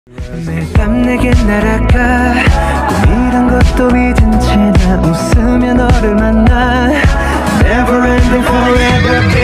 매일 밤 내게 날아가 꿈이란 것도 잊은 채 나 웃으며 너를 만나 Never ending forever